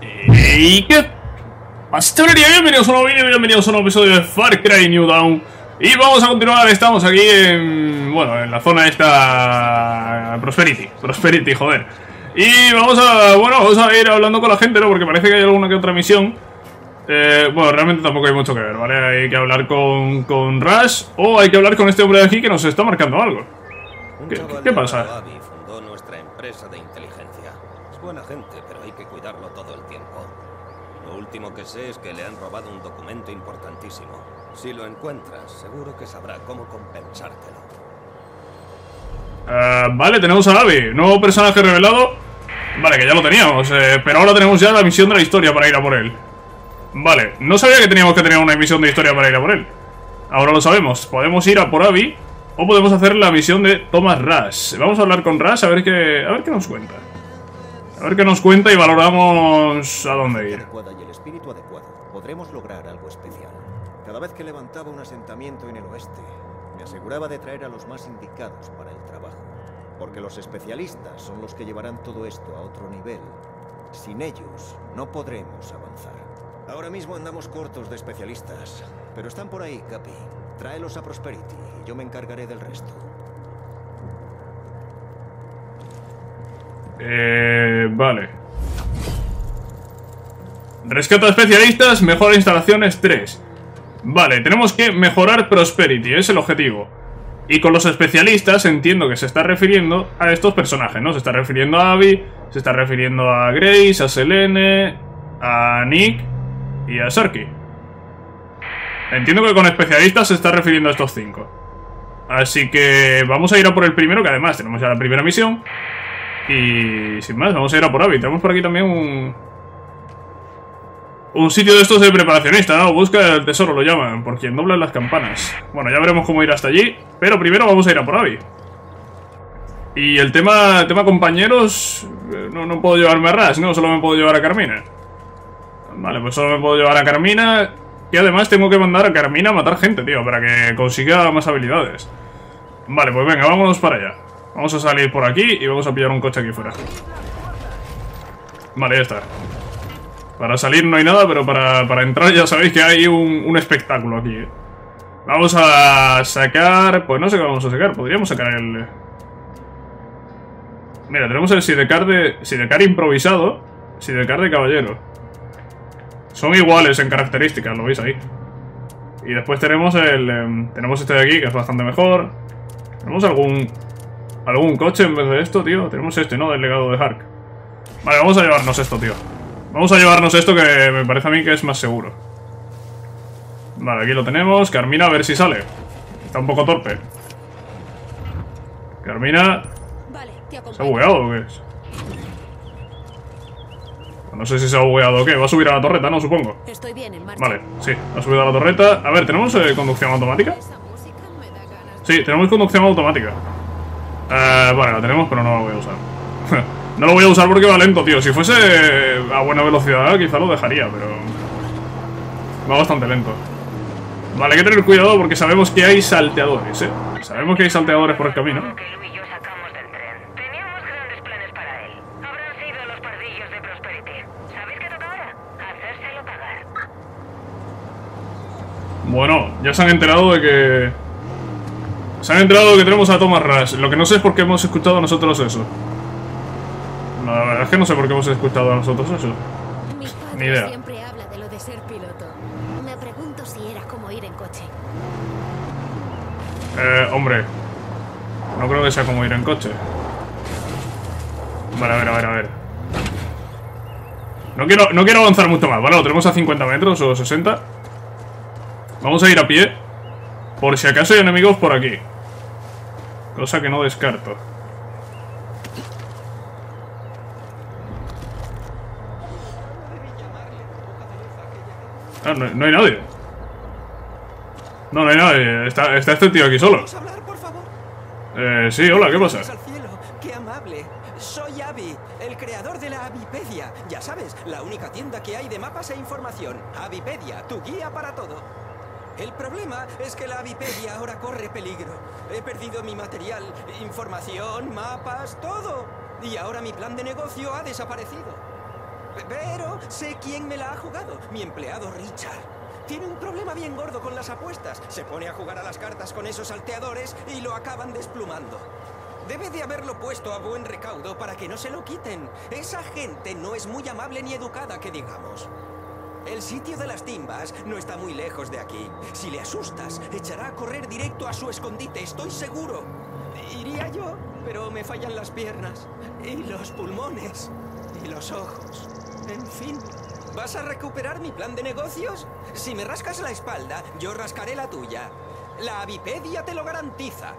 ¿Y qué pasa? Bienvenidos a un nuevo vídeo, bienvenidos a un nuevo episodio de Far Cry New Dawn. Y vamos a continuar, estamos aquí en... bueno, en la zona esta... Prosperity, joder. Y vamos a ir hablando con la gente, ¿no? Porque parece que hay alguna que otra misión. Bueno, realmente tampoco hay mucho que ver, ¿vale? Hay que hablar con Rush o hay que hablar con este hombre de aquí que nos está marcando algo. ¿Qué pasa? Abby fundó nuestra empresa de inteligencia. Es buena gente, pero hay que cuidarlo todo el tiempo. Lo último que sé es que le han robado un documento importantísimo. Si lo encuentras, seguro que sabrá cómo compensártelo. Vale, tenemos a Abby, nuevo personaje revelado. Vale, que ya lo teníamos, pero ahora tenemos ya la misión de la historia para ir a por él. Vale, no sabía que teníamos que tener una misión de historia para ir a por él. Ahora lo sabemos, podemos ir a por Abby o podemos hacer la misión de Thomas Rush. Vamos a hablar con Rush a ver qué nos cuenta. A ver qué nos cuenta y valoramos a dónde ir. Y el espíritu adecuado, podremos lograr algo especial. Cada vez que levantaba un asentamiento en el oeste, me aseguraba de traer a los más indicados para el trabajo. Porque los especialistas son los que llevarán todo esto a otro nivel. Sin ellos, no podremos avanzar. Ahora mismo andamos cortos de especialistas, pero están por ahí, Capi. Tráelos a Prosperity y yo me encargaré del resto. Vale. Rescata especialistas, mejora instalaciones 3. Vale, tenemos que mejorar Prosperity, es el objetivo. Y con los especialistas entiendo que se está refiriendo a estos personajes, ¿no? Se está refiriendo a Abby, se está refiriendo a Grace, a Selene, a Nick y a Sharky. Entiendo que con especialistas se está refiriendo a estos 5. Así que vamos a ir a por el primero, que además tenemos ya la primera misión. Y sin más, vamos a ir a por Abby. Tenemos por aquí también un sitio de estos de preparacionista, ¿no? Busca el tesoro, lo llaman, por quien doblan las campanas. Bueno, ya veremos cómo ir hasta allí, pero primero vamos a ir a por Abby. Y el tema compañeros, no puedo llevarme a Rush, ¿no? Solo me puedo llevar a Carmina. Vale, pues solo me puedo llevar a Carmina. Y además tengo que mandar a Carmina a matar gente, tío, para que consiga más habilidades. Vale, pues venga, vámonos para allá. Vamos a salir por aquí y vamos a pillar un coche aquí fuera. Vale, ya está. Para salir no hay nada, pero para entrar ya sabéis que hay un espectáculo aquí, ¿eh? Vamos a sacar... pues no sé qué vamos a sacar. Podríamos sacar el... mira, tenemos el sidecar improvisado. Sidecar de caballero. Son iguales en características, lo veis ahí. Y después tenemos tenemos este de aquí, que es bastante mejor. Tenemos algún coche en vez de esto, tío. Tenemos este, ¿no? Del legado de Hark. Vale, vamos a llevarnos esto, tío. Vamos a llevarnos esto, que me parece a mí que es más seguro. Vale, aquí lo tenemos. Carmina, a ver si sale. Está un poco torpe. Carmina... ¿se ha bugueado o qué es? No sé si se ha bugueado o qué. Va a subir a la torreta, ¿no? Supongo. Estoy bien, en marcha. Vale, sí, ha subido a la torreta. A ver, ¿tenemos conducción automática? Sí, tenemos conducción automática. Vale, la tenemos, pero no la voy a usar. No lo voy a usar porque va lento, tío. Si fuese a buena velocidad, quizá lo dejaría, pero... va bastante lento. Vale, hay que tener cuidado porque sabemos que hay salteadores, ¿eh? Sabemos que hay salteadores por el camino. Bueno, ya se han enterado de que... se han enterado de que tenemos a Thomas Rush. Lo que no sé es por qué hemos escuchado a nosotros eso. No, la verdad es que no sé por qué hemos escuchado a nosotros eso. Ni idea. Siempre habla de lo de ser piloto. Me pregunto si era como ir en coche. Hombre. No creo que sea como ir en coche. Vale, a ver. No quiero avanzar mucho más, ¿vale? Lo tenemos a 50 metros o 60. Vamos a ir a pie. Por si acaso hay enemigos por aquí. Cosa que no descarto. Ah, no hay nadie. No hay nadie. Está este tío aquí solo. ¿Puedes hablar, por favor? Sí, hola, ¿qué pasa? Gracias al cielo, qué amable. Soy Abby, el creador de la Avipedia. Ya sabes, la única tienda que hay de mapas e información. Avipedia, tu guía para todo. El problema es que la Avipedia ahora corre peligro. He perdido mi material, información, mapas, todo. Y ahora mi plan de negocio ha desaparecido. Pero sé quién me la ha jugado. Mi empleado Richard. Tiene un problema bien gordo con las apuestas. Se pone a jugar a las cartas con esos salteadores y lo acaban desplumando. Debe de haberlo puesto a buen recaudo para que no se lo quiten. Esa gente no es muy amable ni educada, que digamos. El sitio de las timbas no está muy lejos de aquí. Si le asustas, echará a correr directo a su escondite, estoy seguro. Iría yo, pero me fallan las piernas, y los pulmones, y los ojos. En fin, ¿vas a recuperar mi plan de negocios? Si me rascas la espalda, yo rascaré la tuya. La avipedia te lo garantiza.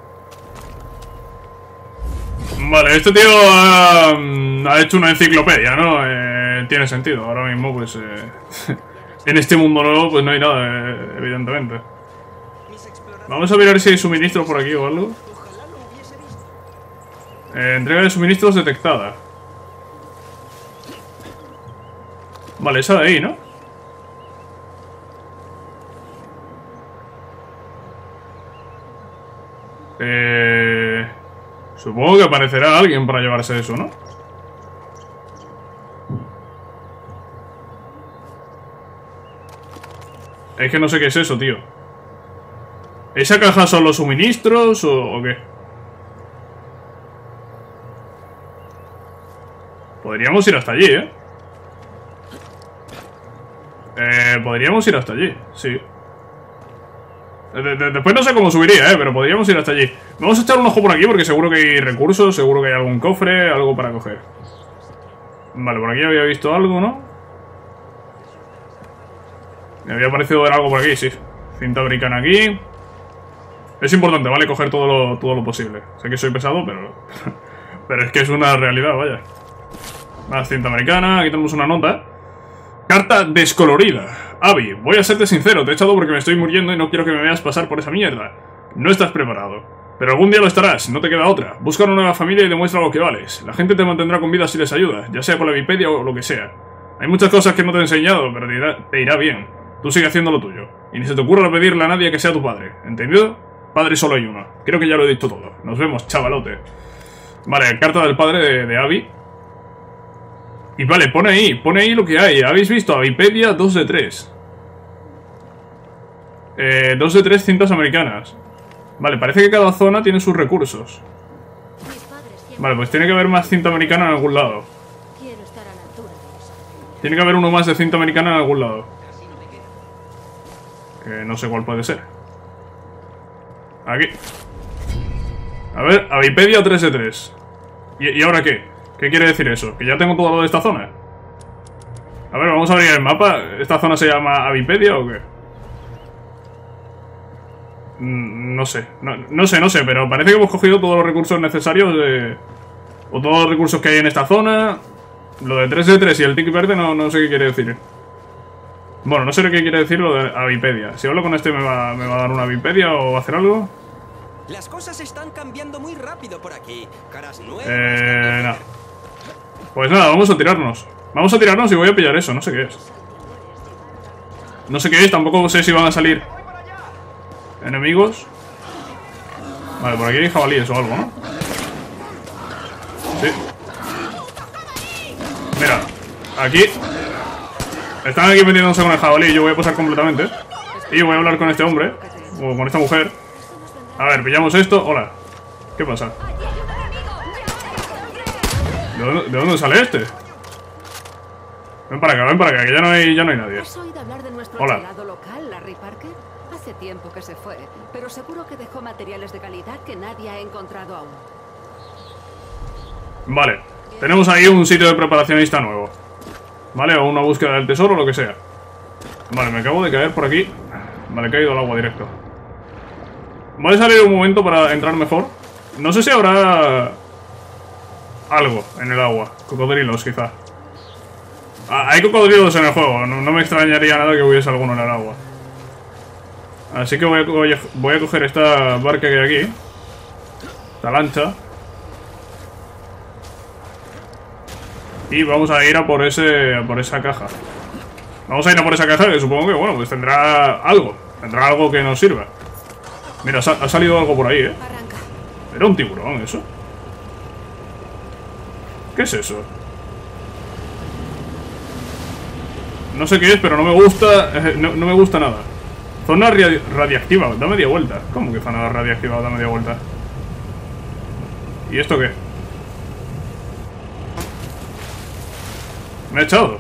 Vale, este tío ha hecho una enciclopedia, ¿no? Tiene sentido. Ahora mismo, pues... en este mundo nuevo, pues no hay nada, evidentemente. Vamos a mirar si hay suministros por aquí o algo. Entrega de suministros detectada. Vale, esa de ahí, ¿no? Supongo que aparecerá alguien para llevarse eso, ¿no? Es que no sé qué es eso, tío. ¿Esa caja son los suministros o qué? Podríamos ir hasta allí, ¿eh? Podríamos ir hasta allí, sí. Después no sé cómo subiría, pero podríamos ir hasta allí. Vamos a echar un ojo por aquí porque seguro que hay recursos, seguro que hay algún cofre, algo para coger. Vale, por aquí había visto algo, ¿no? Me había parecido ver algo por aquí, sí. Cinta americana aquí. Es importante, ¿vale? Coger todo lo posible. Sé que soy pesado, pero... pero es que es una realidad, vaya. Más cinta americana, aquí tenemos una nota. Carta descolorida. Abby, voy a serte sincero, te he echado porque me estoy muriendo y no quiero que me veas pasar por esa mierda. No estás preparado. Pero algún día lo estarás, no te queda otra. Busca una nueva familia y demuestra lo que vales. La gente te mantendrá con vida si les ayudas, ya sea con la Wikipedia o lo que sea. Hay muchas cosas que no te he enseñado, pero te irá bien. Tú sigue haciendo lo tuyo. Y ni se te ocurra pedirle a nadie que sea tu padre, ¿entendido? Padre solo hay uno. Creo que ya lo he dicho todo. Nos vemos, chavalote. Vale, carta del padre de Abby. Y vale, pone ahí lo que hay. ¿Habéis visto? Avipedia 2 de 3. 2 de 3 cintas americanas. Vale, parece que cada zona tiene sus recursos. Vale, pues tiene que haber más cinta americana en algún lado. Tiene que haber uno más de cinta americana en algún lado. Que no sé cuál puede ser. Aquí. A ver, Avipedia 3 de 3. ¿Y ahora qué? ¿Qué quiere decir eso? ¿Que ya tengo todo lo de esta zona? A ver, vamos a abrir el mapa. ¿Esta zona se llama Avipedia o qué? No sé. No sé, pero parece que hemos cogido todos los recursos necesarios o todos los recursos que hay en esta zona. Lo de 3 de 3 y el tic verde no sé qué quiere decir. Bueno, no sé qué quiere decir lo de Avipedia. Si hablo con este, ¿me va a dar una Avipedia o va a hacer algo? Las cosas están cambiando muy rápido por aquí. Caras nuevas. Nada. Pues nada, vamos a tirarnos. Vamos a tirarnos y voy a pillar eso, no sé qué es. No sé qué es, tampoco sé si van a salir enemigos. Vale, por aquí hay jabalíes o algo, ¿no? Sí. Mira, aquí están aquí metiéndose con el jabalí. Yo voy a pasar completamente y voy a hablar con este hombre o con esta mujer. A ver, pillamos esto. Hola. ¿Qué pasa? ¿De dónde sale este? Ven para acá, que ya no hay nadie. ¿Has oído hablar de nuestro Hola. chelado local, Larry Parker? Hace tiempo que se fue, pero seguro que dejó materiales de calidad que nadie ha encontrado aún. Vale, tenemos ahí un sitio de preparacionista nuevo. Vale, o una búsqueda del tesoro o lo que sea. Vale, me acabo de caer por aquí. Vale, he caído al agua directo. Voy a salir un momento para entrar mejor. No sé si habrá algo en el agua. Cocodrilos, quizá. Hay cocodrilos en el juego. No me extrañaría nada que hubiese alguno en el agua. Así que voy a coger esta barca que hay aquí. Esta lancha. Y vamos a ir a por esa caja. Vamos a ir a por esa caja que supongo que, bueno, pues tendrá algo. Tendrá algo que nos sirva. Mira, ha salido algo por ahí, ¿eh? Era un tiburón, eso. ¿Qué es eso? No sé qué es, pero no me gusta. No me gusta nada. Zona radiactiva, da media vuelta. ¿Cómo que zona radiactiva da media vuelta? ¿Y esto qué? Me ha echado.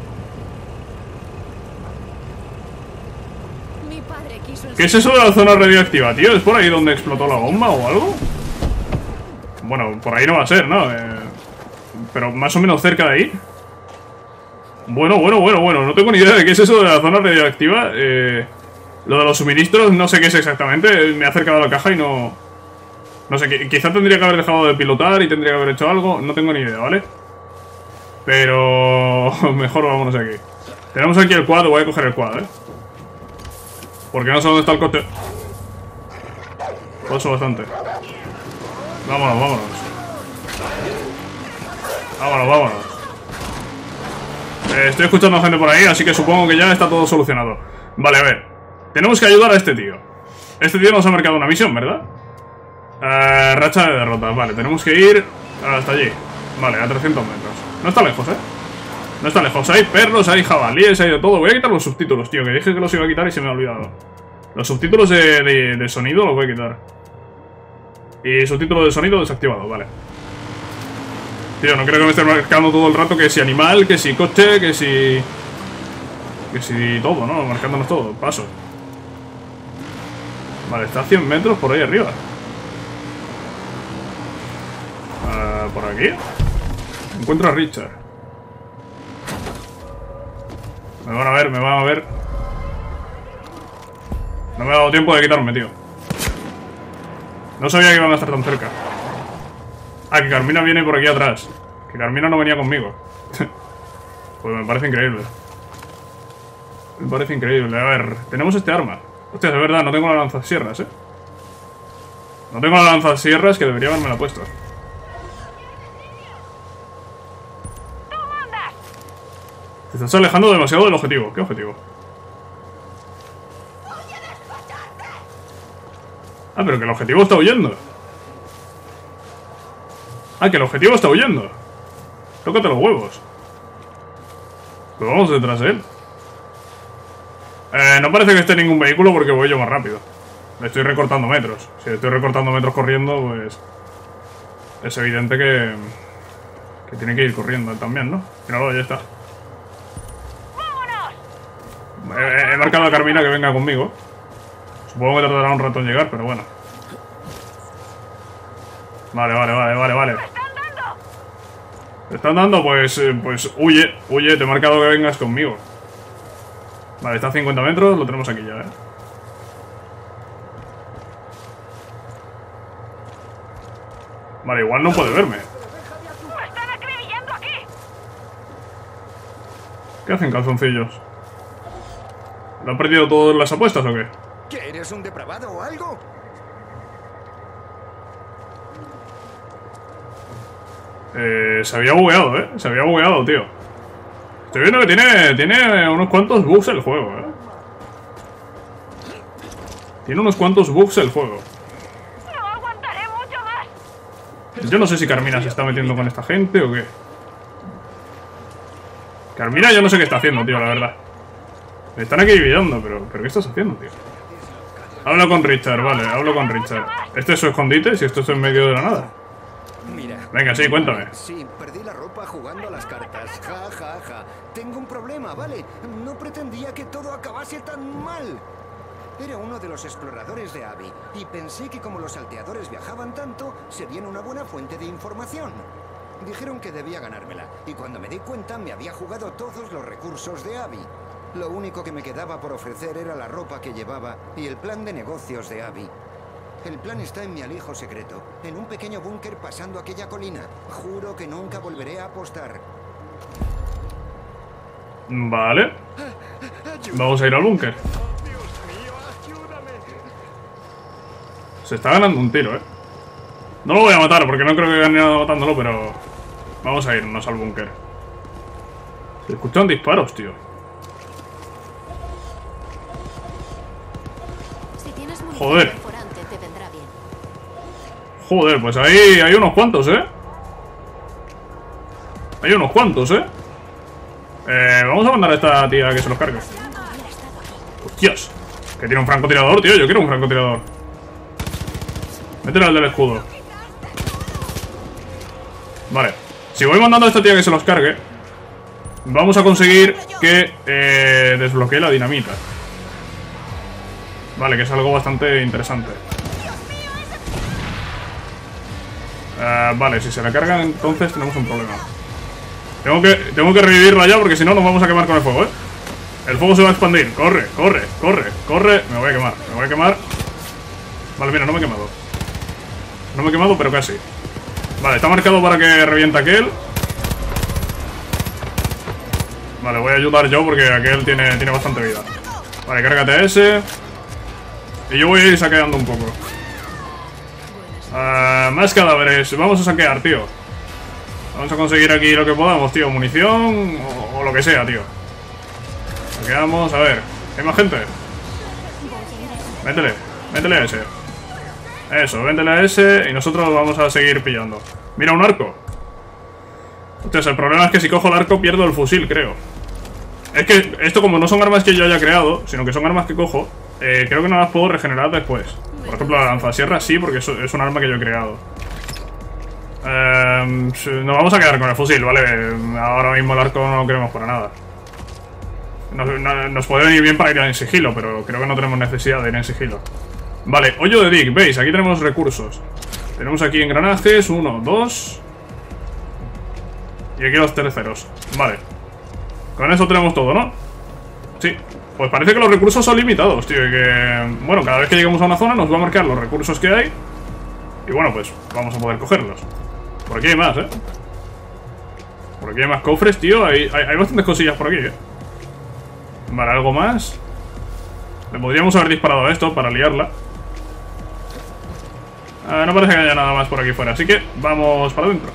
Mi padre quiso ¿Qué es eso de la zona radioactiva, tío? ¿Es por ahí donde explotó la bomba o algo? Bueno, por ahí no va a ser, ¿no? Pero más o menos cerca de ahí. Bueno. No tengo ni idea de qué es eso de la zona radioactiva. Lo de los suministros, no sé qué es exactamente. Me he acercado a la caja y no... No sé, quizá tendría que haber dejado de pilotar y tendría que haber hecho algo. No tengo ni idea, ¿vale? Pero... mejor vámonos aquí. Tenemos aquí el quad, voy a coger el quad, ¿eh? Porque no sé dónde está el coche. Paso bastante. Vámonos. Estoy escuchando a gente por ahí, así que supongo que ya está todo solucionado. Vale, a ver. Tenemos que ayudar a este tío. Este tío nos ha marcado una misión, ¿verdad? Racha de derrotas. Vale, tenemos que ir hasta allí. Vale, a 300 metros. No está lejos, ¿eh? No está lejos. Hay perros, hay jabalíes, hay de todo. Voy a quitar los subtítulos, tío, que dije que los iba a quitar y se me ha olvidado. Los subtítulos de sonido los voy a quitar. Y subtítulos de sonido desactivado, vale. Tío, no creo que me esté marcando todo el rato que si animal, que si coche, que si... Que si todo, ¿no? Marcándonos todo. Paso. Vale, está a 100 metros por ahí arriba. Por aquí. Encuentro a Richard. Me van a ver. No me ha dado tiempo de quitarme, tío. No sabía que iban a estar tan cerca. Ah, que Carmina viene por aquí atrás. Que Carmina no venía conmigo. Pues me parece increíble. A ver, tenemos este arma. Hostia, es verdad, no tengo la lanzasierras, ¿eh? No tengo la lanzasierras, que debería haberme la puesto. Te estás alejando demasiado del objetivo. ¿Qué objetivo? Ah, pero que el objetivo está huyendo. Ah, que el objetivo está huyendo. Tócate los huevos. Pues vamos detrás de él. No parece que esté ningún vehículo porque voy yo más rápido. Le estoy recortando metros. Si estoy recortando metros corriendo, pues... Es evidente que tiene que ir corriendo él también, ¿no? Míralo, ya está. He marcado a Carmina que venga conmigo. Supongo que tardará un rato en llegar, pero bueno. Vale. ¿Te están dando? Pues huye, te he marcado que vengas conmigo. Vale, está a 50 metros, lo tenemos aquí ya, ¿eh? Vale, igual no puede verme. ¡Me están acribillando aquí! ¿Qué hacen, calzoncillos? ¿Le han perdido todas las apuestas o qué? ¿Que eres un depravado o algo? Se había bugueado, ¿eh? Se había bugueado, tío. Estoy viendo que tiene unos cuantos bugs el juego, ¿eh? Tiene unos cuantos bugs el juego. ¡No aguantaré mucho más! Yo no sé si Carmina se está metiendo con esta gente o qué. Carmina yo no sé qué está haciendo, tío, la verdad. Me están acribillando, pero ¿qué estás haciendo, tío? Hablo con Richard, vale, hablo con Richard. ¿Este es su escondite? Si esto es en medio de la nada. Mira. Venga, sí, cuéntame. Sí, perdí la ropa jugando a las cartas. Ja. Tengo un problema, ¿vale? No pretendía que todo acabase tan mal. Era uno de los exploradores de Abby y pensé que como los salteadores viajaban tanto, serían una buena fuente de información. Dijeron que debía ganármela y cuando me di cuenta me había jugado todos los recursos de Abby. Lo único que me quedaba por ofrecer era la ropa que llevaba y el plan de negocios de Abby. El plan está en mi alijo secreto, en un pequeño búnker pasando aquella colina. Juro que nunca volveré a apostar. Vale. Vamos a ir al búnker. Se está ganando un tiro, ¿eh? No lo voy a matar porque no creo que gane nada matándolo, pero... Vamos a irnos al búnker. Se escuchan disparos, tío. Joder. Joder, pues ahí hay unos cuantos, ¿eh? Hay unos cuantos, ¿eh? Vamos a mandar a esta tía que se los cargue. ¡Hostias! Que tiene un francotirador, tío. Yo quiero un francotirador. Métele al del escudo. Vale. Si voy mandando a esta tía que se los cargue, vamos a conseguir que desbloquee la dinamita. Vale, que es algo bastante interesante. Vale, si se la cargan entonces tenemos un problema. Tengo que revivirla ya porque si no nos vamos a quemar con el fuego, ¿eh? El fuego se va a expandir. Corre, corre, corre, corre. Me voy a quemar, me voy a quemar. Vale, mira, no me he quemado. No me he quemado, pero casi. Vale, está marcado para que reviente aquel. Vale, voy a ayudar yo porque aquel tiene bastante vida. Vale, cárgate a ese. Y yo voy a ir saqueando un poco. Más cadáveres. Vamos a saquear, tío. Vamos a conseguir aquí lo que podamos, tío. Munición o lo que sea, tío. Saqueamos, a ver. ¿Hay más gente? Métele, métele a ese. Eso, véndele a ese y nosotros vamos a seguir pillando. Mira, un arco. Entonces, el problema es que si cojo el arco pierdo el fusil, creo. Es que esto como no son armas que yo haya creado, sino que son armas que cojo, creo que no las puedo regenerar después. Por ejemplo, la lanzasierra sí, porque es un arma que yo he creado. Nos vamos a quedar con el fusil, ¿vale? Ahora mismo el arco no lo queremos para nada. Nos puede venir bien para ir en sigilo, pero creo que no tenemos necesidad de ir en sigilo. Vale, hoyo de Dick, veis, aquí tenemos recursos. Tenemos aquí engranajes, 1, 2. Y aquí los terceros. Vale. Con eso tenemos todo, ¿no? Sí. Pues parece que los recursos son limitados, tío. Y que, bueno, cada vez que lleguemos a una zona nos va a marcar los recursos que hay. Y bueno, pues vamos a poder cogerlos. Por aquí hay más, ¿eh? Por aquí hay más cofres, tío. Hay bastantes cosillas por aquí, ¿eh? Vale, algo más. Le podríamos haber disparado a esto para liarla. No parece que haya nada más por aquí fuera, así que vamos para adentro.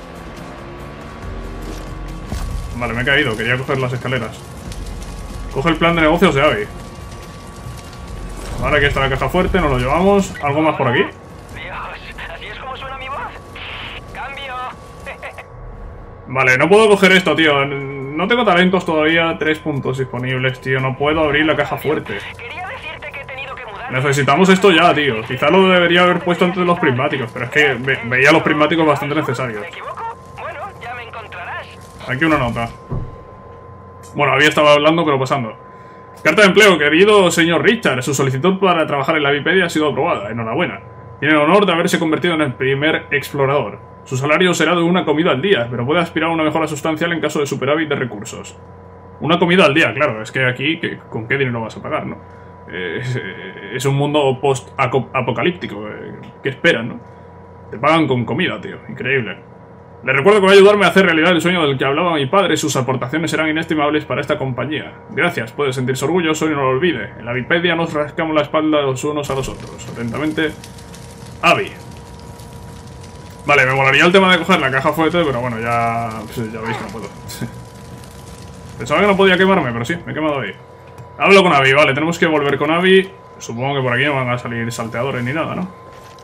Vale, me he caído, quería coger las escaleras. Coge el plan de negocios de Abby. Vale, aquí está la caja fuerte, nos lo llevamos. ¿Algo más por aquí? Dios, así es como suena mi voz. ¡Cambio! Vale, no puedo coger esto, tío. No tengo talentos todavía. 3 puntos disponibles, tío. No puedo abrir la caja fuerte. Quería decirte que he tenido que mudar. Necesitamos esto ya, tío. Quizá lo debería haber puesto antes de los prismáticos, pero es que veía los prismáticos bastante necesarios. ¿Me equivoco? Bueno, ya me encontrarás. Aquí una nota. Bueno, había estado hablando, pero pasando. Carta de empleo, querido señor Richard. Su solicitud para trabajar en la Wikipedia ha sido aprobada. Enhorabuena. Tiene el honor de haberse convertido en el primer explorador. Su salario será de una comida al día, pero puede aspirar a una mejora sustancial en caso de superávit de recursos. Una comida al día, claro. Es que aquí, ¿con qué dinero vas a pagar, no? Es un mundo post-apocalíptico. ¿Qué esperan, no? Te pagan con comida, tío. Increíble. Le recuerdo que va a ayudarme a hacer realidad el sueño del que hablaba mi padre. Sus aportaciones serán inestimables para esta compañía. Gracias, puede sentirse orgulloso y no lo olvide. En la Wikipedia nos rascamos la espalda los unos a los otros. Atentamente, Abby. Vale, me molaría el tema de coger la caja fuerte, pero bueno, ya veis que no puedo. Pensaba que no podía quemarme, pero sí, me he quemado ahí. Hablo con Abby, vale, tenemos que volver con Abby. Supongo que por aquí no van a salir salteadores ni nada, ¿no?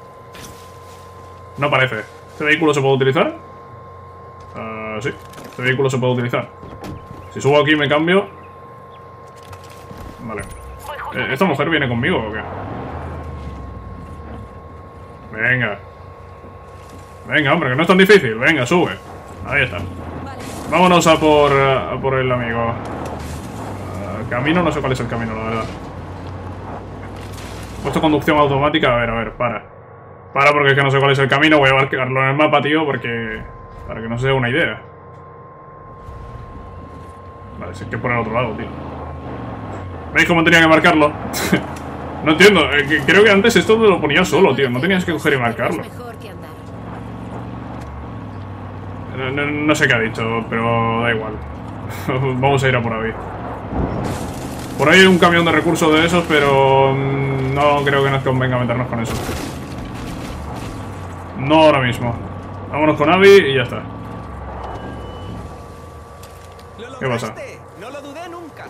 No parece. ¿Este vehículo se puede utilizar? Sí, este vehículo se puede utilizar. Si subo aquí me cambio. Vale. ¿Esta mujer viene conmigo o qué? Venga. Venga, hombre, que no es tan difícil. Venga, sube. Ahí está. Vámonos a por el amigo. Camino, no sé cuál es el camino, la verdad. Puesto conducción automática. A ver, para. Para porque es que no sé cuál es el camino. Voy a marcarlo en el mapa, tío, porque... para que no se dé una idea. Vale, si es que por el otro lado, tío. ¿Veis cómo tenía que marcarlo? No entiendo. Creo que antes esto te lo ponía solo, tío. No tenías que coger y marcarlo. No sé qué ha dicho, pero da igual. Vamos a ir a por ahí. Por ahí hay un camión de recursos de esos, pero no creo que nos convenga meternos con eso. No ahora mismo. Vámonos con Abby y ya está. ¿Qué pasa? No lo dudé nunca.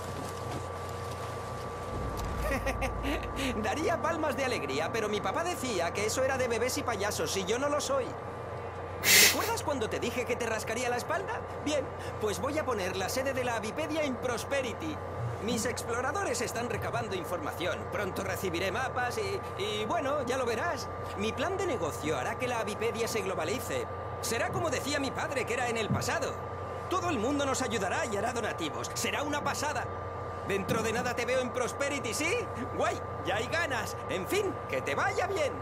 Daría palmas de alegría, pero mi papá decía que eso era de bebés y payasos y yo no lo soy. ¿Recuerdas acuerdas cuando te dije que te rascaría la espalda? Bien, pues voy a poner la sede de la Avipedia en Prosperity. Mis exploradores están recabando información. Pronto recibiré mapas y bueno, ya lo verás. Mi plan de negocio hará que la Avipedia se globalice. Será como decía mi padre que era en el pasado. Todo el mundo nos ayudará y hará donativos. Será una pasada. Dentro de nada te veo en Prosperity, ¿sí? Guay, ya hay ganas. En fin, que te vaya bien.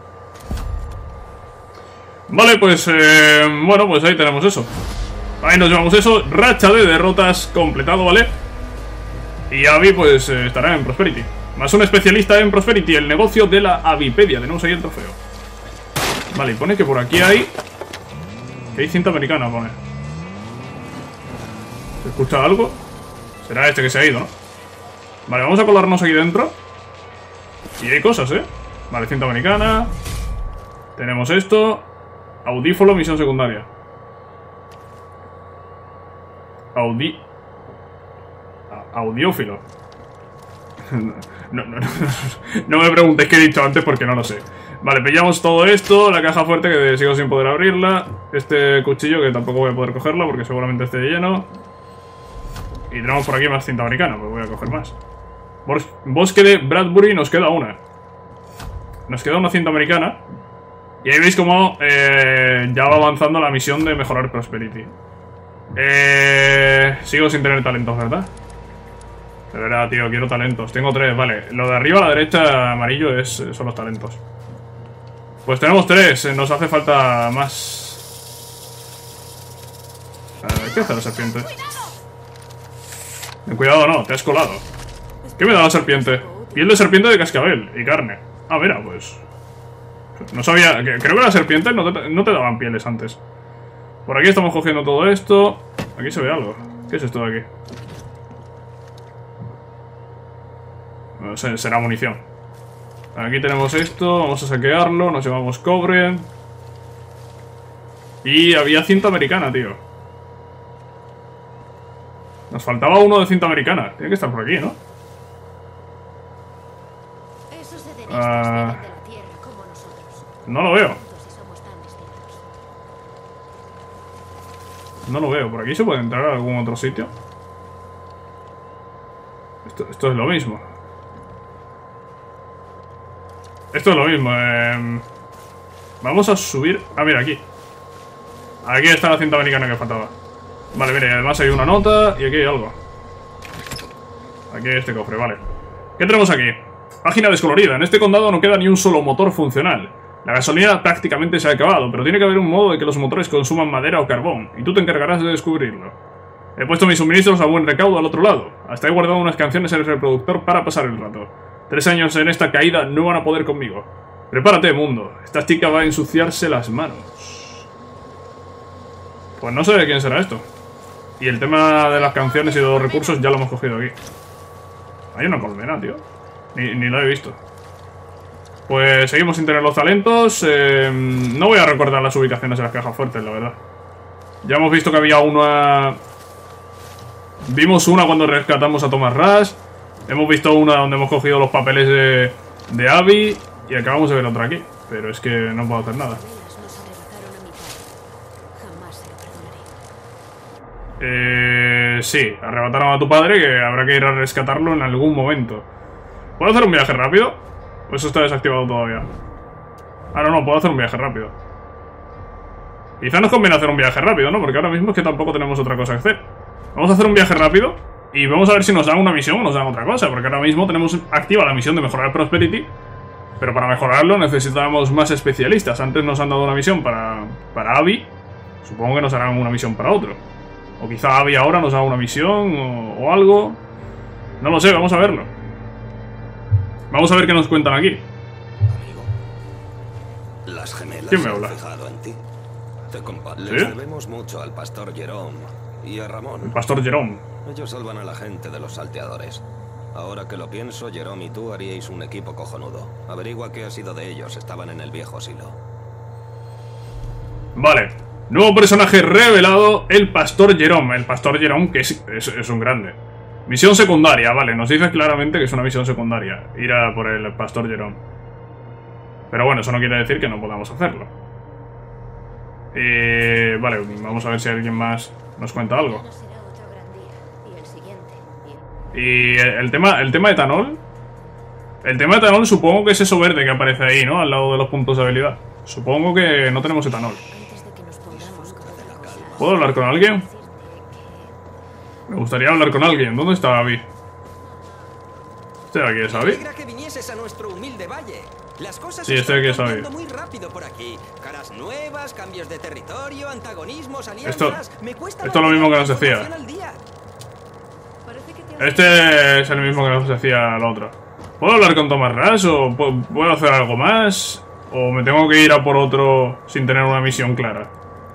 Vale, pues bueno, pues ahí tenemos eso. Ahí nos llevamos eso. Racha de derrotas completado, ¿vale? Y Abby pues estará en Prosperity. Más un especialista en Prosperity, el negocio de la Avipedia. Tenemos ahí el trofeo. Vale, y pone que por aquí hay... que hay cinta americana, pone. ¿Se escucha algo? Será este que se ha ido, ¿no? Vale, vamos a colarnos aquí dentro. Y hay cosas, ¿eh? Vale, cinta americana. Tenemos esto. Audífono, misión secundaria. Audiófilo. No me preguntéis qué he dicho antes porque no lo sé. Vale, pillamos todo esto. La caja fuerte que sigo sin poder abrirla. Este cuchillo que tampoco voy a poder cogerla porque seguramente esté lleno. Y tenemos por aquí más cinta americana, pues voy a coger más. Bosque de Bradbury, nos queda una. Nos queda una cinta americana. Y ahí veis cómo ya va avanzando la misión de mejorar Prosperity. Sigo sin tener talentos, ¿verdad? De verdad, tío, quiero talentos. Tengo 3, vale. Lo de arriba a la derecha, amarillo, son los talentos. Pues tenemos 3, nos hace falta más. ¿Qué hace la serpiente? Cuidado, no, te has colado. ¿Qué me da la serpiente? Piel de serpiente de cascabel y carne. Ah, mira, pues... no sabía... creo que las serpientes no te daban pieles antes. Por aquí estamos cogiendo todo esto. Aquí se ve algo. ¿Qué es esto de aquí? No sé, será munición. Aquí tenemos esto. Vamos a saquearlo. Nos llevamos cobre. Y había cinta americana, tío. Nos faltaba uno de cinta americana. Tiene que estar por aquí, ¿no? Esos ederistas vienen de la Tierra como nosotros. No lo veo. Si somos tan distintos. No lo veo. ¿Por aquí se puede entrar a algún otro sitio? Esto es lo mismo. Esto es lo mismo. Vamos a subir... ah, mira, aquí. Aquí está la cinta americana que faltaba. Vale, mire, además hay una nota y aquí hay algo. Aquí hay este cofre, vale. ¿Qué tenemos aquí? Página descolorida. En este condado no queda ni un solo motor funcional. La gasolina prácticamente se ha acabado, pero tiene que haber un modo de que los motores consuman madera o carbón, y tú te encargarás de descubrirlo. He puesto mis suministros a buen recaudo al otro lado. Hasta he guardado unas canciones en el reproductor para pasar el rato. 3 años en esta caída no van a poder conmigo. Prepárate, mundo. Esta chica va a ensuciarse las manos. Pues no sé de quién será esto. Y el tema de las canciones y de los recursos ya lo hemos cogido aquí. Hay una colmena, tío. Ni la he visto. Pues seguimos sin tener los talentos. No voy a recordar las ubicaciones de las cajas fuertes, la verdad. Ya hemos visto que había una... vimos una cuando rescatamos a Thomas Rush. Hemos visto una donde hemos cogido los papeles de Abby. Y acabamos de ver otra aquí. Pero es que no puedo hacer nada. Sí, arrebataron a tu padre, que habrá que ir a rescatarlo en algún momento. ¿Puedo hacer un viaje rápido? ¿O eso está desactivado todavía? Ah, no, puedo hacer un viaje rápido. Quizá nos conviene hacer un viaje rápido, ¿no? Porque ahora mismo es que tampoco tenemos otra cosa que hacer. Vamos a hacer un viaje rápido y vamos a ver si nos dan una misión o nos dan otra cosa. Porque ahora mismo tenemos activa la misión de mejorar Prosperity. Pero para mejorarlo necesitamos más especialistas. Antes nos han dado una misión para Abby. Supongo que nos harán una misión para otro. O quizá Abby ahora nos haga una misión o algo. No lo sé, vamos a verlo. Vamos a ver qué nos cuentan aquí. Amigo, las gemelas ¿Quién me se han habla? fijado en ti. Te ¿Sí? Les debemos mucho al pastor Jerome y a Ramón. El pastor Jerome. Ellos salvan a la gente de los salteadores. Ahora que lo pienso, Jerome y tú haríais un equipo cojonudo. Averigua qué ha sido de ellos. Estaban en el viejo silo. Vale. Nuevo personaje revelado, el pastor Jerome. El pastor Jerome, que es un grande. Misión secundaria, vale. Nos dice claramente que es una misión secundaria. Ir a por el pastor Jerome. Pero bueno, eso no quiere decir que no podamos hacerlo. Vale, vamos a ver si alguien más nos cuenta algo. Y el tema de etanol. El tema de etanol supongo que es eso verde que aparece ahí, ¿no? Al lado de los puntos de habilidad. Supongo que no tenemos etanol. ¿Puedo hablar con alguien? Me gustaría hablar con alguien. ¿Dónde está Abby? ¿Este de aquí es Abby? Que vinieses a nuestro humilde valle. Las cosas sí, este de aquí es Abby. muy rápido por aquí. Caras nuevas, cambios de territorio, antagonismos, alianzas. Esto es lo mismo que nos decía. Este es el mismo que nos decía el otro. ¿Puedo hablar con Thomas Rush o puedo hacer algo más? ¿O me tengo que ir a por otro sin tener una misión clara?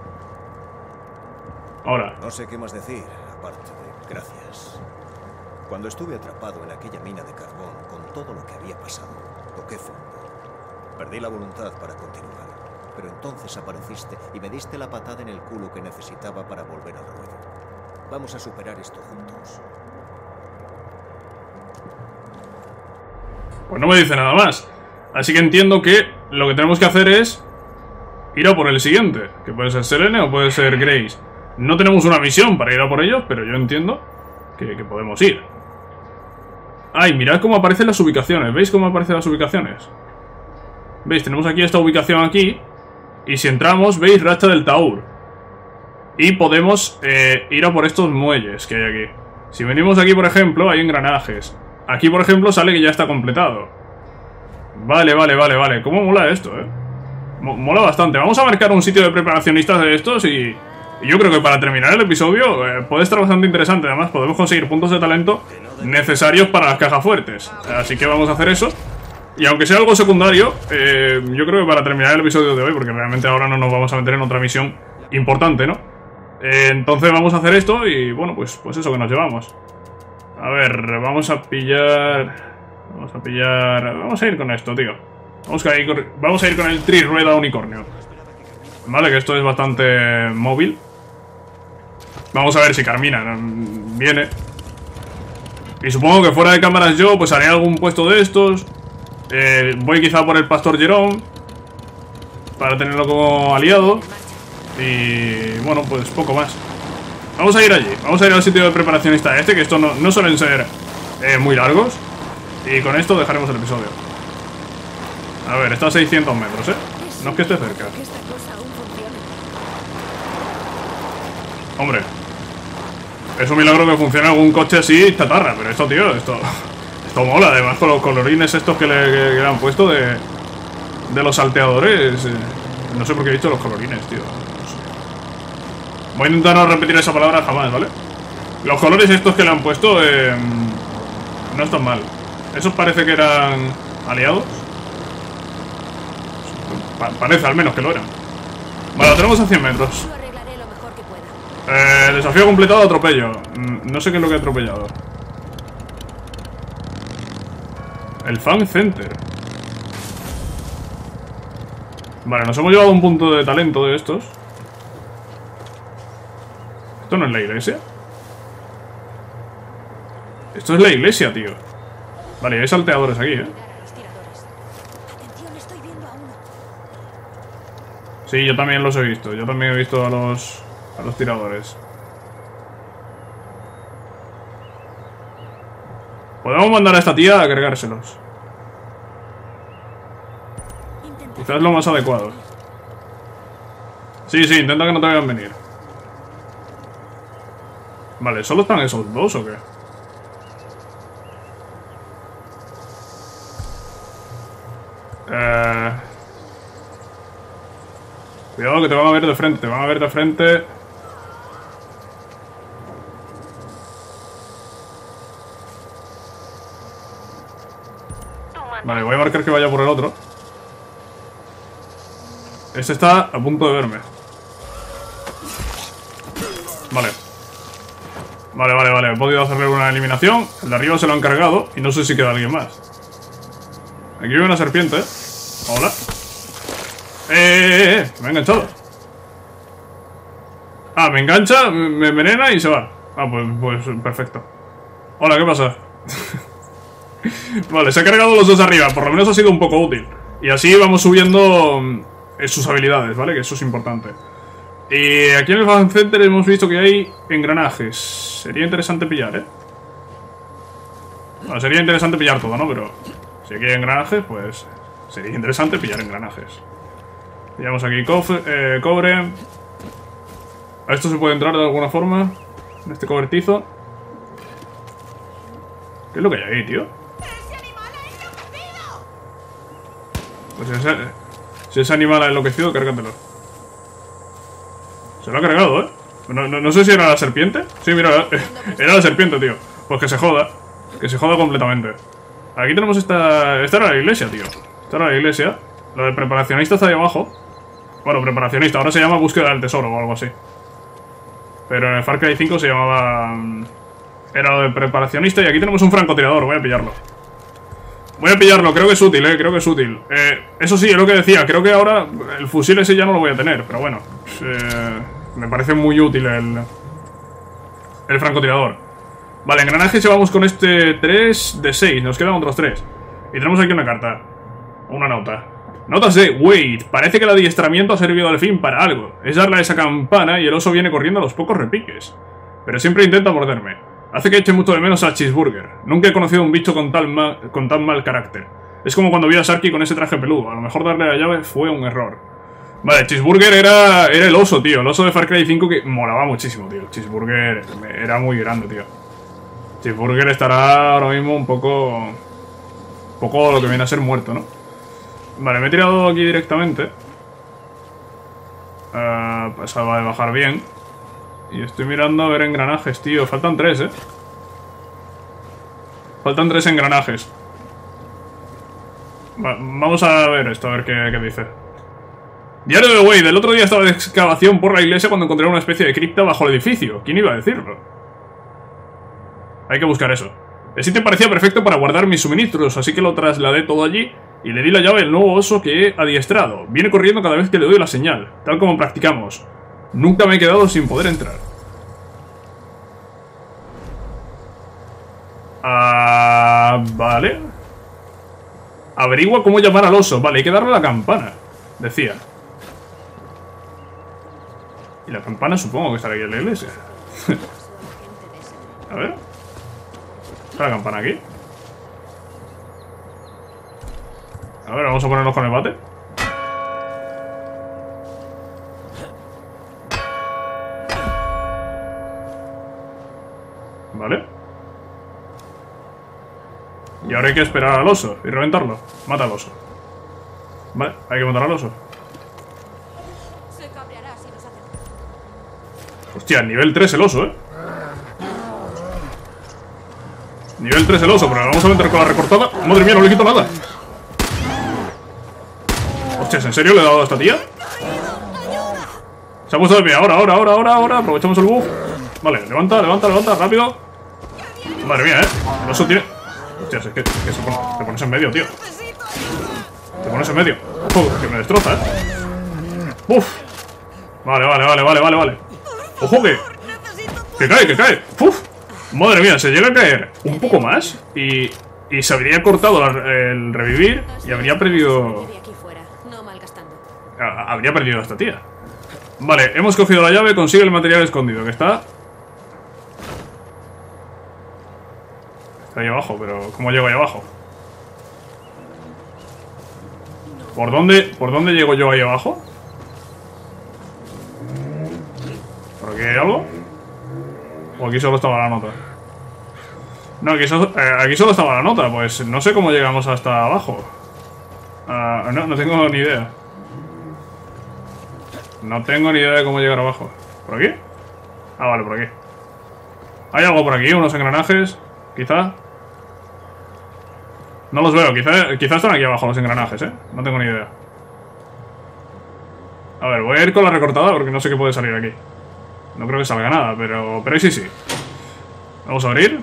Ahora. No sé qué más decir, aparte de gracias. Cuando estuve atrapado en aquella mina de carbón con todo lo que había pasado, toqué fondo. Perdí la voluntad para continuar. Pero entonces apareciste y me diste la patada en el culo que necesitaba para volver al ruedo. Vamos a superar esto juntos. Pues no me dice nada más. Así que entiendo que lo que tenemos que hacer es ir a por el siguiente, que puede ser Selene o puede ser Grace. No tenemos una misión para ir a por ellos, pero yo entiendo que podemos ir. Ay, mirad cómo aparecen las ubicaciones. ¿Veis cómo aparecen las ubicaciones? ¿Veis? Tenemos aquí esta ubicación aquí. Y si entramos, ¿veis? Racha del Taur. Y podemos ir a por estos muelles que hay aquí. Si venimos aquí, por ejemplo, hay engranajes. Aquí, por ejemplo, sale que ya está completado. Vale. ¿Cómo mola esto, mola bastante. Vamos a marcar un sitio de preparacionistas de estos y yo creo que para terminar el episodio puede estar bastante interesante. Además, podemos conseguir puntos de talento necesarios para las cajas fuertes. Así que vamos a hacer eso. Y aunque sea algo secundario, yo creo que para terminar el episodio de hoy, porque realmente ahora no nos vamos a meter en otra misión importante, ¿no? Entonces vamos a hacer esto y, bueno, pues eso que nos llevamos. A ver, vamos a ir con esto, tío. Vamos a ir con el Tri-Rueda Unicornio. Vale, que esto es bastante móvil. Vamos a ver si Carmina viene. Y supongo que fuera de cámaras yo, pues haré algún puesto de estos. Voy quizá por el Pastor Jerome para tenerlo como aliado. Y bueno, pues poco más. Vamos a ir allí, vamos a ir al sitio de preparacionista que esto no suelen ser muy largos. Y con esto dejaremos el episodio. A ver, está a 600 metros, no es que esté cerca. Hombre, es un milagro que funcione algún coche así chatarra. Pero esto, tío, esto mola. Además con los colorines estos que le han puesto de los salteadores. No sé por qué he dicho los colorines, tío. Voy a intentar no repetir esa palabra jamás, ¿vale? Los colores estos que le han puesto no están mal. Esos parece que eran aliados. Parece al menos que lo eran. Vale, lo tenemos a 100 metros. Desafío completado, atropello. No sé qué es lo que he atropellado. El Fan Center. Vale, nos hemos llevado un punto de talento de estos. ¿Esto no es la iglesia? Esto es la iglesia, tío. Vale, hay salteadores aquí, Sí, yo también los he visto. Yo también he visto a los tiradores. Podemos mandar a esta tía a cargárselos. Quizás lo más adecuado. Sí, intenta que no te vean venir. Vale, ¿solo están esos dos o qué? Cuidado que te van a ver de frente, Vale, voy a marcar que vaya por el otro. Este está a punto de verme. Vale, he podido hacerle una eliminación. El de arriba se lo han cargado y no sé si queda alguien más. Aquí hay una serpiente, Hola. Me ha enganchado. Ah, me engancha, me envenena y se va. Ah, pues perfecto. Hola, ¿qué pasa? Vale, se ha cargado los dos de arriba. Por lo menos ha sido un poco útil. Y así vamos subiendo sus habilidades, ¿vale? Que eso es importante. Y aquí en el Fan Center hemos visto que hay engranajes. Sería interesante pillar, ¿eh? Bueno, sería interesante pillar todo, ¿no? Pero si aquí hay engranajes, pues sería interesante pillar engranajes. Pillamos aquí cobre. ¿A esto se puede entrar de alguna forma? En este cobertizo. ¿Qué es lo que hay ahí, tío? Pues si ese animal ha enloquecido, cárgatelo. Se lo ha cargado, ¿eh? No sé si era la serpiente. Sí, mira, era la serpiente, tío. Pues que se joda. Que se joda completamente. Aquí tenemos esta era la iglesia, tío. Esta era la iglesia. Lo de preparacionista está ahí abajo. Bueno, preparacionista. Ahora se llama búsqueda del tesoro o algo así. Pero en el Far Cry 5 se llamaba... Era lo de preparacionista. Y aquí tenemos un francotirador. Voy a pillarlo. Voy a pillarlo, creo que es útil, creo que es útil. Eso sí, es lo que decía, creo que ahora el fusil ese ya no lo voy a tener, pero bueno. Me parece muy útil el francotirador. Vale, engranajes llevamos con este 3 de 6, nos quedan otros 3. Y tenemos aquí una carta, una nota. Notas de Wade, parece que el adiestramiento ha servido al fin para algo. Es darle a esa campana y el oso viene corriendo a los pocos repiques. Pero siempre intenta morderme. Hace que eche mucho de menos a Cheeseburger. Nunca he conocido un bicho con tan mal carácter. Es como cuando vi a Sharky con ese traje peludo. A lo mejor darle la llave fue un error. Vale, Cheeseburger era el oso, tío. El oso de Far Cry 5 que molaba muchísimo, tío. Cheeseburger era muy grande, tío. Cheeseburger estará ahora mismo un poco lo que viene a ser muerto, ¿no? Vale, me he tirado aquí directamente. Pues va a bajar bien. Y estoy mirando a ver engranajes, tío. Faltan 3, ¿eh? Faltan 3 engranajes. Vamos a ver esto, a ver qué dice. Diario de Wade. El otro día estaba de excavación por la iglesia cuando encontré una especie de cripta bajo el edificio. ¿Quién iba a decirlo? Hay que buscar eso. El sitio parecía perfecto para guardar mis suministros, así que lo trasladé todo allí y le di la llave al nuevo oso que he adiestrado. Viene corriendo cada vez que le doy la señal, tal como practicamos. Nunca me he quedado sin poder entrar. Vale. Averigua cómo llamar al oso. Vale, hay que darle a la campana, decía. Y la campana supongo que estará aquí en la iglesia. A ver. ¿Está la campana aquí? A ver, vamos a ponernos con el bate. Vale. Y ahora hay que esperar al oso y reventarlo. Mata al oso. Vale, hay que matar al oso. Hostia, nivel 3 el oso, Nivel 3 el oso, pero vamos a meter con la recortada. Madre mía, no le quito nada. Hostias, ¿en serio le he dado a esta tía? Se ha puesto de pie. Ahora. Aprovechamos el buff. Vale, levanta, rápido. Madre mía, el oso tiene... Hostias, es que te pones en medio, tío. Te pones en medio. Que me destroza, Uf. Vale. Ojo que cae. Uf. Madre mía, se llega a caer un poco más y se habría cortado el revivir y habría perdido... Habría perdido a esta tía. Vale, hemos cogido la llave, consigue el material escondido, que está... Está ahí abajo, pero ¿cómo llego ahí abajo? ¿Por dónde llego yo ahí abajo? ¿Por aquí hay algo? ¿O aquí solo estaba la nota? No, aquí solo estaba la nota. Pues no sé cómo llegamos hasta abajo. No tengo ni idea. No tengo ni idea de cómo llegar abajo. ¿Por aquí? Ah, vale, por aquí. Hay algo por aquí, unos engranajes. Quizá. No los veo, quizá están aquí abajo los engranajes, no tengo ni idea. A ver, voy a ir con la recortada porque no sé qué puede salir aquí. No creo que salga nada, pero sí. Vamos a abrir.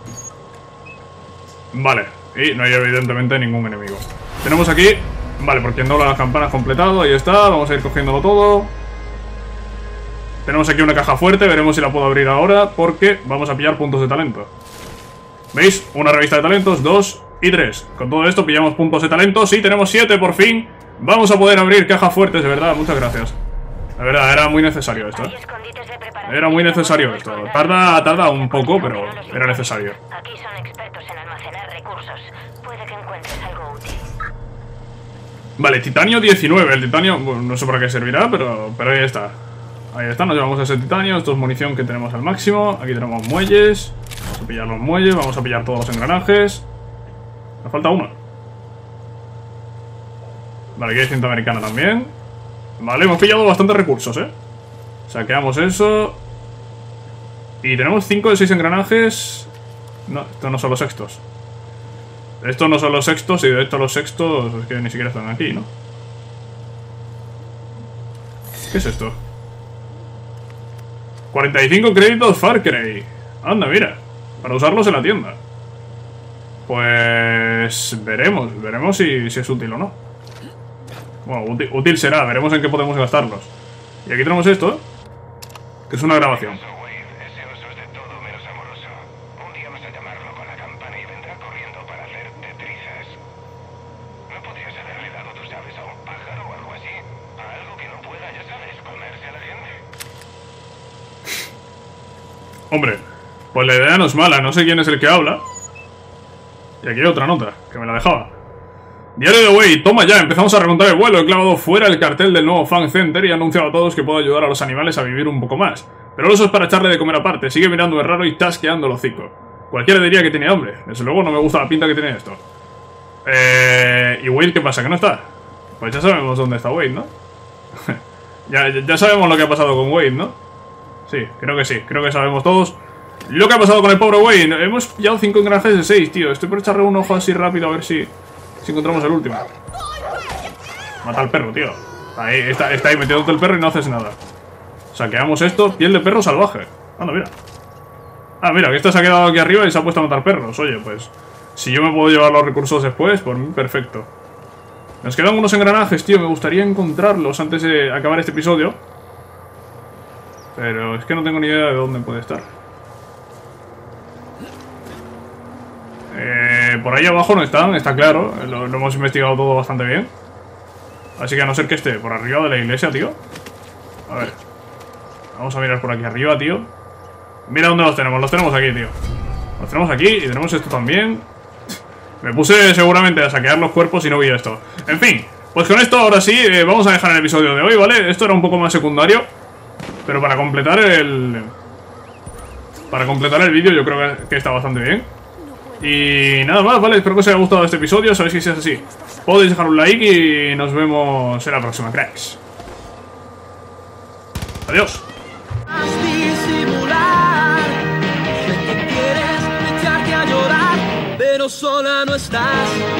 Vale, y no hay evidentemente ningún enemigo. Tenemos aquí... Vale, por quien dobla las campanas completado, ahí está, vamos a ir cogiéndolo todo. Tenemos aquí una caja fuerte, veremos si la puedo abrir ahora, porque vamos a pillar puntos de talento. ¿Veis? Una revista de talentos, 2 y 3. Con todo esto pillamos puntos de talentos y tenemos 7 por fin. Vamos a poder abrir cajas fuertes, de verdad, muchas gracias. La verdad, era muy necesario esto, ¿eh? Era muy necesario esto. Tarda un poco, pero era necesario. Aquí son expertos en almacenar recursos. Puede que encuentres algo útil. Vale, titanio 19. El titanio, bueno, no sé para qué servirá, pero ahí está. Ahí está, nos llevamos ese titanio. Esto es munición que tenemos al máximo. Aquí tenemos muelles. Vamos a pillar los muelles, vamos a pillar todos los engranajes. Nos falta uno. Vale, aquí hay cinta americana también. Vale, hemos pillado bastantes recursos, ¿eh? Saqueamos eso. Y tenemos 5 de 6 engranajes. No, estos no son los sextos. Estos no son los sextos y de hecho los sextos es que ni siquiera están aquí, ¿no? ¿Qué es esto? 45 créditos Far Cry. Anda, mira. Para usarlos en la tienda. Pues veremos si es útil o no. Bueno, útil será, veremos en qué podemos gastarlos. Y aquí tenemos esto, que es una grabación. Hombre, pues la idea no es mala, no sé quién es el que habla. Y aquí hay otra nota, que me la dejaba. Diario de Wade, toma ya, empezamos a remontar el vuelo. He clavado fuera el cartel del nuevo Fan Center y he anunciado a todos que puedo ayudar a los animales a vivir un poco más. Pero eso es para echarle de comer aparte, sigue mirándome raro y tasqueando el hocico. Cualquiera diría que tiene hambre, desde luego no me gusta la pinta que tiene esto. ¿Y Wade qué pasa? ¿Que no está? Pues ya sabemos dónde está Wade, ¿no? ya sabemos lo que ha pasado con Wade, ¿no? Sí, creo que sabemos todos lo que ha pasado con el pobre Wade. Hemos pillado 5 engranajes de 6, tío. Estoy por echarle un ojo así rápido a ver si encontramos el último. Mata al perro, tío. Ahí, está ahí metiéndote el perro y no haces nada. Saqueamos esto, piel de perro salvaje. Anda, mira. Ah, mira, que esta se ha quedado aquí arriba y se ha puesto a matar perros. Oye, pues si yo me puedo llevar los recursos después, por mí perfecto. Nos quedan unos engranajes, tío. Me gustaría encontrarlos antes de acabar este episodio. Pero es que no tengo ni idea de dónde puede estar. Por ahí abajo no están, está claro. Lo hemos investigado todo bastante bien. Así que a no ser que esté por arriba de la iglesia, tío. A ver. Vamos a mirar por aquí arriba, tío. Mira dónde los tenemos aquí, tío. Los tenemos aquí y tenemos esto también. Me puse seguramente a saquear los cuerpos y no vi esto. En fin, pues con esto ahora sí vamos a dejar el episodio de hoy, ¿vale? Esto era un poco más secundario, pero para completar el vídeo yo creo que está bastante bien. Y nada más, ¿vale? Espero que os haya gustado este episodio. Sabéis que si es así, podéis dejar un like y nos vemos en la próxima, cracks. Adiós. Pero sola no estás.